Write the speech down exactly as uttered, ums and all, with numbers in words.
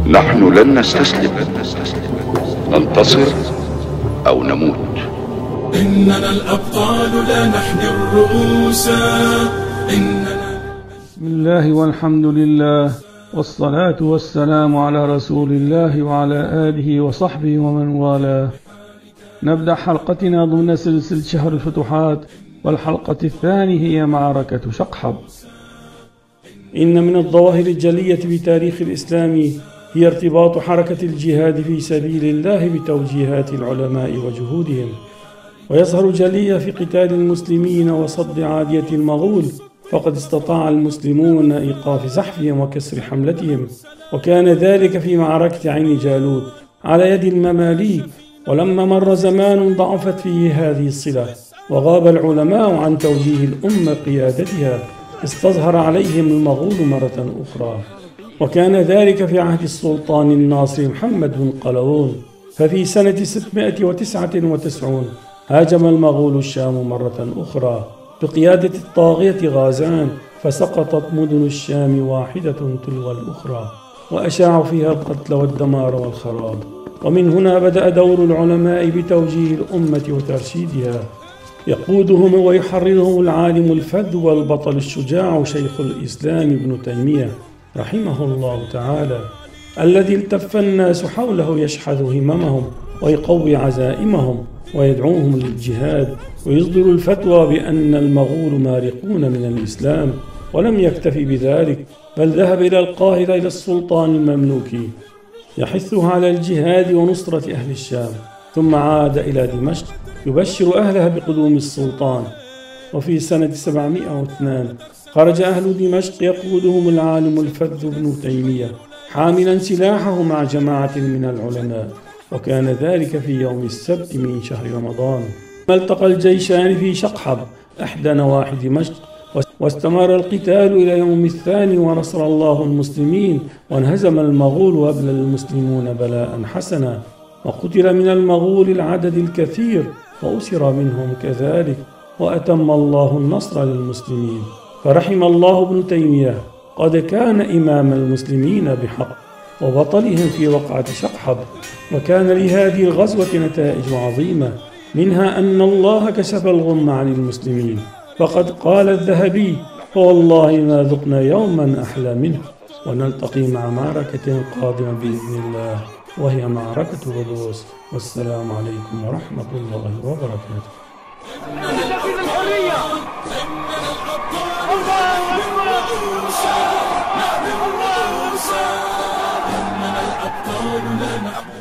نحن لن نستسلم، ننتصر أو نموت. إننا الأبطال لا نحني الرؤوس. إننا بسم الله والحمد لله والصلاة والسلام على رسول الله وعلى آله وصحبه ومن والاه. نبدأ حلقتنا ضمن سلسلة شهر الفتوحات، والحلقة الثانية هي معركة شقحب. إن من الظواهر الجلية بتاريخ الإسلام هي ارتباط حركة الجهاد في سبيل الله بتوجيهات العلماء وجهودهم، ويظهر جليا في قتال المسلمين وصد عادية المغول، فقد استطاع المسلمون إيقاف زحفهم وكسر حملتهم، وكان ذلك في معركة عين جالوت على يد المماليك. ولما مر زمان ضعفت فيه هذه الصلة وغاب العلماء عن توجيه الأمة قيادتها، استظهر عليهم المغول مرة أخرى، وكان ذلك في عهد السلطان الناصر محمد بن قلاوون. ففي سنة ستمائة وتسعة وتسعين هاجم المغول الشام مرة أخرى بقيادة الطاغية غازان، فسقطت مدن الشام واحدة تلو الأخرى، وأشاعوا فيها القتل والدمار والخراب. ومن هنا بدأ دور العلماء بتوجيه الأمة وترشيدها، يقودهم ويحررهم العالم الفذ والبطل الشجاع شيخ الإسلام ابن تيمية رحمه الله تعالى، الذي التف الناس حوله يشحذ هممهم ويقوي عزائمهم ويدعوهم للجهاد، ويصدر الفتوى بأن المغول مارقون من الإسلام. ولم يكتفي بذلك، بل ذهب إلى القاهرة إلى السلطان المملوكي يحثه على الجهاد ونصرة أهل الشام، ثم عاد إلى دمشق يبشر أهلها بقدوم السلطان. وفي سنة سبعمائة واثنين خرج أهل دمشق يقودهم العالم الفذ ابن تيمية حاملا سلاحه مع جماعة من العلماء، وكان ذلك في يوم السبت من شهر رمضان. التقى الجيشان في شقحب إحدى نواحي دمشق، واستمر القتال إلى يوم الثاني، ونصر الله المسلمين وانهزم المغول وأبلى المسلمون بلاء حسنا. وقتل من المغول العدد الكثير وأسر منهم كذلك، وأتم الله النصر للمسلمين. فرحم الله ابن تيمية، قد كان إمام المسلمين بحق وبطلهم في وقعة شقحب، وكان لهذه الغزوة نتائج عظيمة، منها أن الله كشف الغم عن المسلمين، فقد قال الذهبي: فوالله ما ذقنا يوما أحلى منه. ونلتقي مع معركة قادمة بإذن الله، وهي معركة غدوس. والسلام عليكم ورحمة الله وبركاته. إننا الأبطال لا نحن